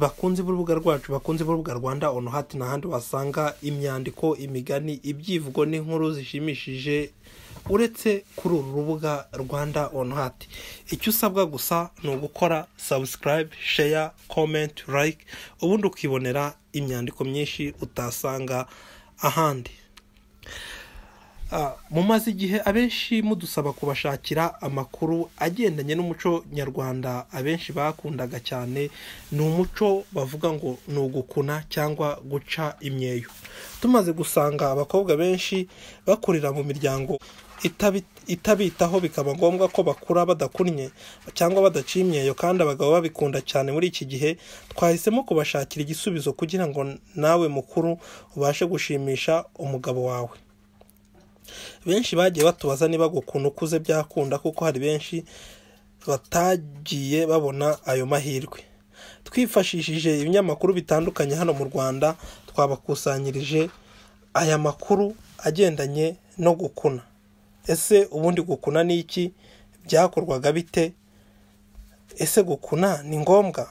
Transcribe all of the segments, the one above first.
bakunze urubuga rwacu, bakunze urubuga Rwanda ono hati n'ahandi wasanga imyandiko, imigani, ibyivugo n'inkuru zishimishije uretse kuri uru rubuga Rwanda ono hati. Icyo usabwa gusa ni ugukora subscribe, share, comment, like, ubundi ukibonera imyandiko myinshi utasanga ahandi. Mumaze igihe abenshi mudusaba kubashakira amakuru agendanye n'umuco nyarwanda, abenshi bakundaga cyane ni umuco bavuga ngo ni ugukuna cyangwa guca imyeyo. Tumaze gusanga abakobwa benshi bakurira mu miryango itabitaho, bikaba ngombwa ko bakura badakunnye cyangwa badaciye imyeyo, kandi abagabo babikunda cyane muri iki gihe, twahisemo kubashakira igisubizo kugira ngo nawe mukuru ubashe gushimisha umugabo wawe. Benshi bagiye batubaza niba gukuna ukuze byakunda, kuko hari benshi batagiye babona ayo mahirwe. Twifashishije ibinyamakuru bitandukanye hano mu Rwanda, twabakusanyirije aya makuru agendanye no gukuna. Ese ubundi gukuna ni iki? Byakorwaga bite? Ese gukuna ni ngombwa?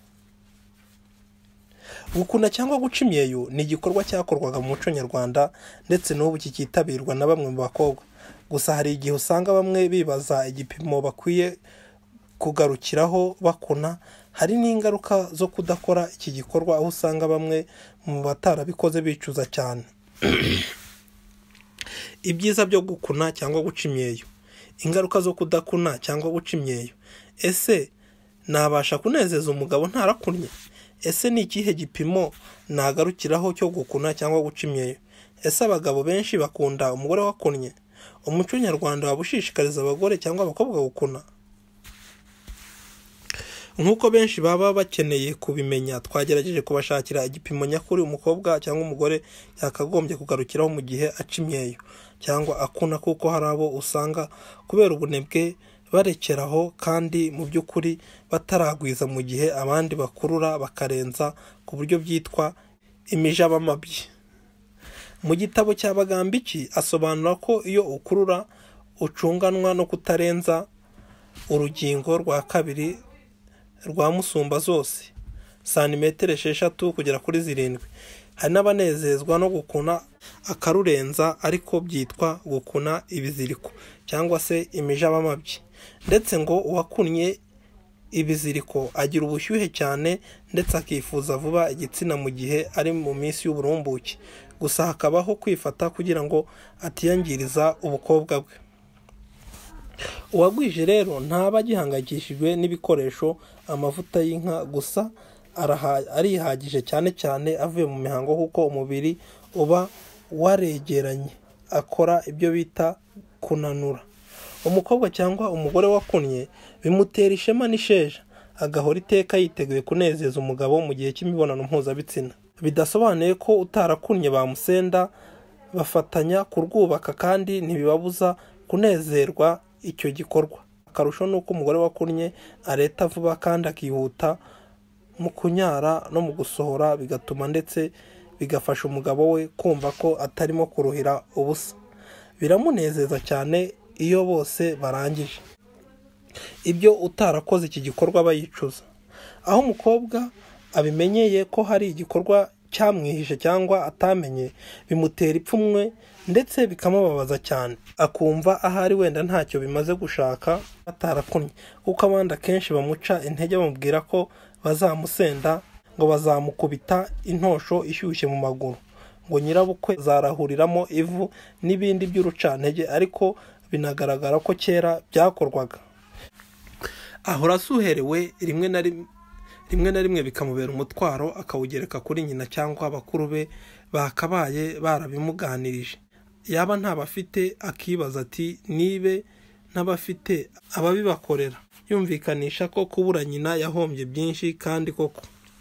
Gukuna cyangwa guca imyeyo ni igikorwa cyakorwaga mu muco nyarwanda, ndetse n'ubu kikitabirwa na bamwe mu bakobwa. Gusa hari igihe usanga bamwe bibaza igipimo bakwiye kugarukiraho bakuna. Hari n'ingaruka zo kudakora iki gikorwa, aho usanga bamwe mu batarabikoze bicuza cyane. Ibyiza byo gukuna cyangwa guca imyeyo. Ingaruka zo kudakuna cyangwa guca imyeyo. Ese nabasha kunezeza umugabo ntarakunnye? Ese ni ikihe gipimo nagarukiraho cyo gukuna cyangwa guca imyeyo? Ese abagabo benshi bakunda umugore wakunnye? Umuco nyarwanda wabushishikariza abagore cyangwa abakobwa gukuna? Nkuko benshi baba bakeneye kubimenya, twagerageje kubashakira igipimo nyakuri umukobwa cyangwa umugore yakagombye kugarukiraho mu gihe aca imyeyo cyangwa akuna, kuko hari abo usanga kubera ubunebwe barekeraho, kandi mu by'ukuri bataragwiza, mu gihe abandi bakurura bakarenza ku buryo byitwa imijabamabyi. Mu gitabo cya Bagambiki asobanura ko iyo ukurura ucunganwa no kutarenza urugingo rwa kabiri rwa musumba zose santimetero 6 kugera kuri 7. Hari n'abanezezwa no gukuna akarurenza, ariko byitwa gukuna ibiziriko cyangwa se imijabamabyi. Ndetse ngo uwakunnye ibiziriko agira ubushyuhe cyane, ndetse akifuza vuba igitsina mu gihe ari mu minsi y'uburumbuke. Gusa hakabaho kwifata kugira ngo atiyangiriza ubukobwa bwe. Uwagwije rero ntaba agihangayikishijwe n'ibikoresho, amavuta y'inka gusa arihagije, cyane cyane avuye mu mihango, kuko umubiri uba waregeranye, akora ibyo bita kunanura. Umukobwa cyangwa umugore wakunnye bimutera ishema n'isheja, agahora iteka yiteguye kunezeza umugabo mu gihe cy'imibonano mpuzabitsina. Bidasobanuye ko utarakunnye bamusenda, bafatanya kurwubaka, kandi ntibibabuza kunezerwa icyo gikorwa. Akarusho nuko umugore wakunnye areta vuba kandi akihuta mu kunyara no mu gusohora, bigatuma ndetse bigafasha umugabo we kumva ko atarimo kuruhira ubusa. Biramunezeza cyane iyo bose barangije. Ibyo utarakoze iki gikorwa bayicuza. Aho umukobwa abimenyeye ko hari igikorwa cyamwihishe cyangwa atamenye, bimutera ipfunwe ndetse bikamubabaza cyane, akumva ahari wenda ntacyo bimaze gushaka atarakunnye, kuko abandi akenshi bamuca intege bamubwira ko bazamusenda, ngo bazamukubita intosho ishyushye mu maguru, ngo nyirabukwe zarahuriramo ivu n'ibindi by'urucantege, ariko binagaragara ko kera byakorwaga. Ahora asuherewe, rimwe na rimwe bikamubera umutwaro, akawugereka kuri nyina cyangwa abakuru be bakabaye barabimuganirije. Yaba ntabafite akibaza ati nibe ntabafite ababibakorera, yumvikanisha ko kubura nyina yahombye byinshi, kandi koko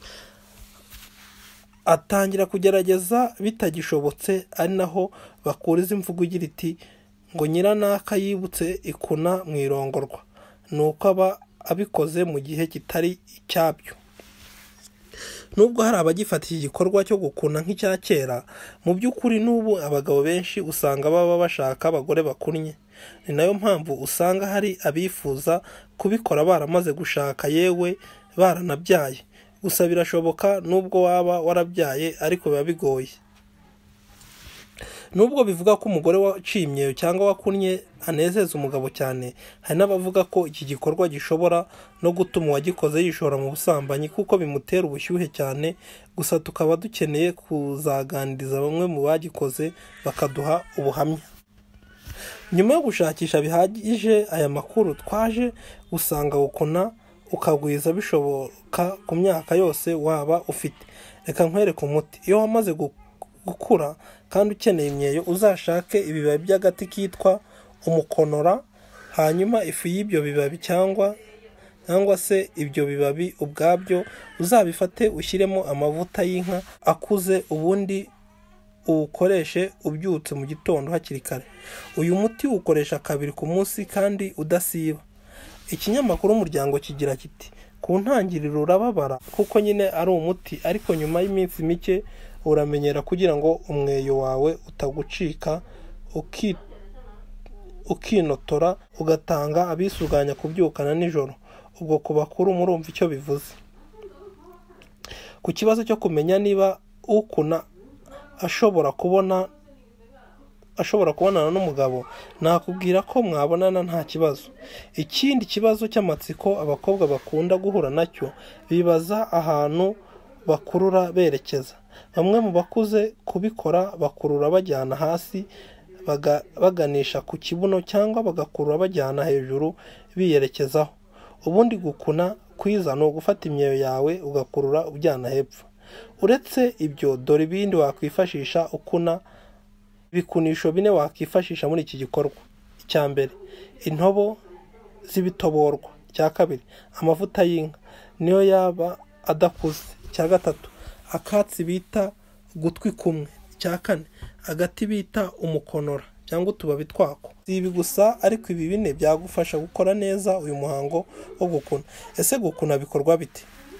atangira kugerageza bitagishobotse, ari naho bakuriza imvugo igira iti ngo nyiranaka yibutse ikuna mu irongorwa, nuko aba abikoze mu gihe kitari icyabyo. Nubwo hari abagifata iki gikorwa cyo gukuna nk'icya kera, mu by'ukuri n'ubu abagabo benshi usanga baba bashaka abagore bakunnye. Ni nayo mpamvu usanga hari abifuza kubikora baramaze gushaka, yewe baranabyaye. gusa birashoboka nubwo waba warabyaye ariko biba bigoye. Nubwo bivuga ko umugore waciye imyeyo cyangwa wakunnye anezeza umugabo cyane, hari n'abavuga ko iki gikorwa gishobora no gutuma uwagikoze yishora mu busambanyi kuko bimutera ubushyuhe cyane. Gusa tukaba dukeneye kuzaganiriza bamwe mu bagikoze bakaduha ubuhamya. Nyuma yo gushakisha bihagije aya makuru, twaje gusanga gukuna ukagwiza bishoboka ku myaka yose waba ufite. Reka nkwereke umuti. Iyo wamaze gukura kandi ukeneye imyeyo, uzashake ibibabi by'agati kitwa umukonora, hanyuma ifu y'ibyo bibabi cyangwa se ibyo bibabi ubwabyo uzabifate ushyiremo amavuta y'inka akuze, ubundi uwukoreshe ubyutse mu gitondo hakiri kare. Uyu muti ukoresha 2 ku munsi kandi udasiba. Ikinyamakuru Umuryango kigira kiti ku ntangiriro urababara kuko nyine ari umuti, ariko nyuma y'iminsi mike uramenyera kugira ngo umweyo wawe utagucika, ukinotora ugatanga abisuganya kubyukana nijoro. Ubwo ku bakuru murumva icyo bivuze. Ku kibazo cyo kumenya niba ukuna ashobora kubonana n'umugabo, nakubwira ko mwabonana nta kibazo. Ikindi kibazo cy'amatsiko abakobwa bakunda guhura nacyo, bibaza ahantu bakurura berekeza. Bamwe mu bakuze kubikora bakurura bajyana hasi baganisha ku kibuno, cyangwa bagakurura bajyana hejuru biyerekezaho. Ubundi gukuna kwiza ni ugufata imyeyo yawe ugakurura ujyana hepfo. Uretse ibyo, dore ibindi wakwifashisha ukuna. Ibikunisho 4 wakwifashisha muri iki gikorwa. Icya mbere, intobo z'ibitoborwa. Icya kabiri, amavuta y'inka niyo yaba adakuze. Icya gatatu, akatsi bita gutwi kumwe. Icya kane, agati bita umukonora cyangwa utubabi twako. Ibi gusa, ariko ibi 4 byagufasha gukora neza uyu muhango wo gukuna. Ese gukuna bikorwa bite?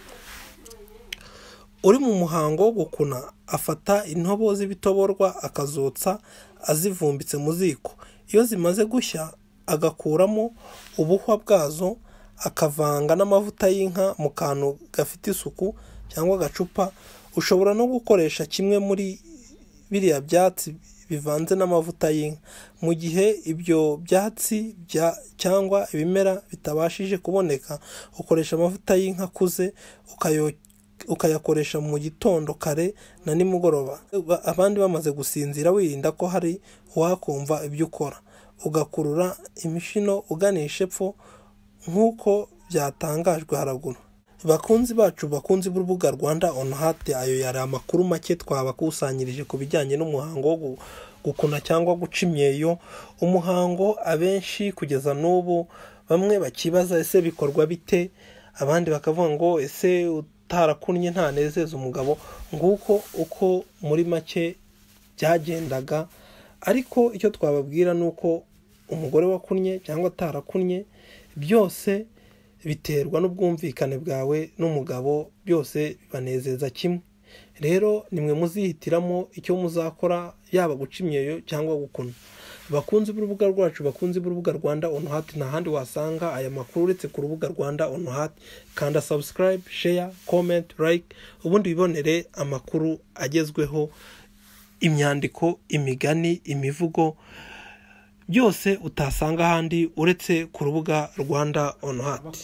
Uri mu muhango wo gukuna afata intobo z'ibitoborwa akazotsa azivumbitse mu ziko. Iyo zimaze gushya agakuramo ubuhwa bwazo, akavanga n'amavuta y'inka mu kantu gafite isuku cyangwa agacupa. Ushobora no gukoresha kimwe muri biriya byatsi bivanze n'amavuta y'inka. Mu gihe ibyo byatsi cyangwa ibimera bitabashije kuboneka, ukoresha amavuta y'inka akuze ukayakoresha mu gitondo kare na nimugoroba, abandi bamaze gusinzira, wirinda ko hari uwakumva ibyo ukora. Ugakurura imishino uganisha epfo nk'uko byatangajwe haraguru. Bakunzi bacu, bakunzi b'urubuga Rwanda on Heart, ayo yari amakuru make twabakusanyirije ku bijyanye n'umuhango wo gukuna cyangwa guca imyeyo. Umuhango abenshi kugeza n'ubu bamwe bakibaza ese bikorwa bite, abandi bakavuga ngo ese utarakunnye ntanezeza umugabo. Nguko uko muri make byagendaga, ariko icyo twababwira nuko umugore wakunnye cyangwa atarakunnye byose biterwa n'ubwumvikane bwawe n'umugabo, byose bibanezeza kimwe. Rero nimwe muzihitiramo icyo muzakora, yaba guca imyeyo cyangwa gukuna. Bakunzi b'urubuga rwacu, bakunzi b'urubuga Rwanda on Heart, nta handi wasanga aya makuru uretse ku rubuga Rwanda on Heart. Kanda subscribe, share, comment, like, ubundi bibonere amakuru agezweho, imyandiko, imigani, imivugo, byose utasanga handi uretse ku rubuga Rwanda on Heart.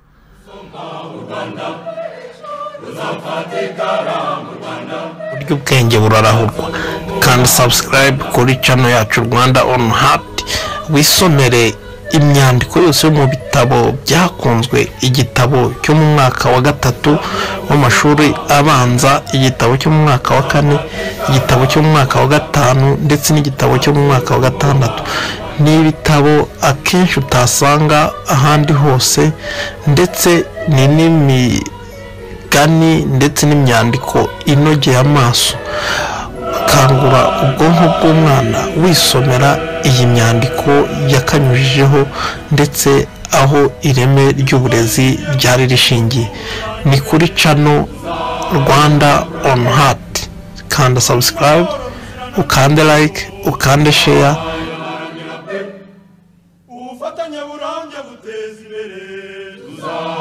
Uburyo ubwenge burarahurwa. Kanda subscribe kuri channel yacu Rwanda on Heart, wisomere imyandiko yose yo mu bitabo byakunzwe. Igitabo cyo mu mwaka wa 3 w'amashuri abanza, igitabo cyo mu mwaka wa 4, igitabo cyo mu mwaka wa 5 ndetse n'igitabo cyo mu mwaka wa 6. Ni ibitabo akenshi utasanga ahandi hose, ndetse ni n'imigani ndetse n'imyandiko inogeye amaso. Kangura ubwonko bw'umwana wisomera iyi myandiko yakanyujijeho, ndetse aho ireme ry'uburezi ryari rishingiye. Ni kuri channel Rwanda on Heart. Kanda subscribe, ukande like, ukande share. Ufatanya burambye buteza imbere.